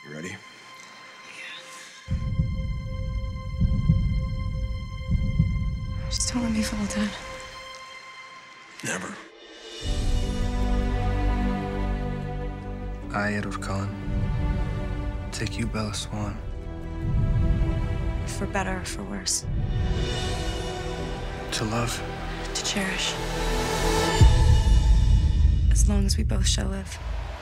You ready? Just don't let me fall, Dad. Never. I, Edward Cullen, take you, Bella Swan. For better or for worse. To love. To cherish. As long as we both shall live.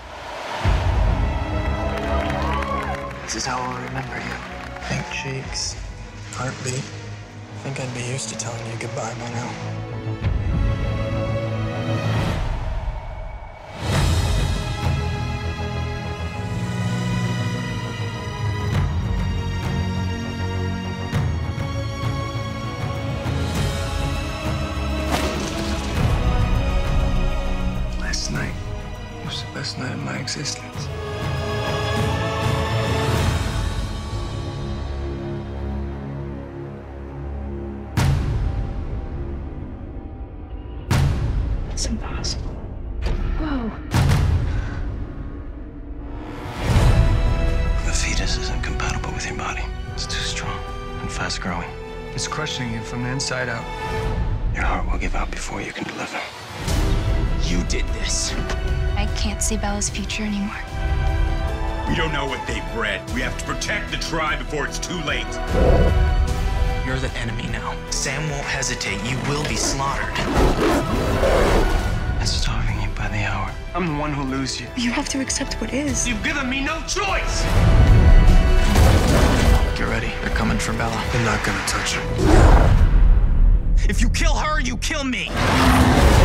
This is how I'll remember you. Pink cheeks, heartbeat. I think I'd be used to telling you goodbye by now. Last night was the best night of my existence. It's impossible. Whoa. The fetus isn't compatible with your body. It's too strong and fast growing. It's crushing you from the inside out. Your heart will give out before you can deliver. You did this. I can't see Bella's future anymore. We don't know what they've bred. We have to protect the tribe before it's too late. You're the enemy now. Sam won't hesitate. You will be slaughtered. It's starving you by the hour. I'm the one who'll lose you. You have to accept what is. You've given me no choice! Get ready. They're coming for Bella. They're not gonna touch her. If you kill her, you kill me.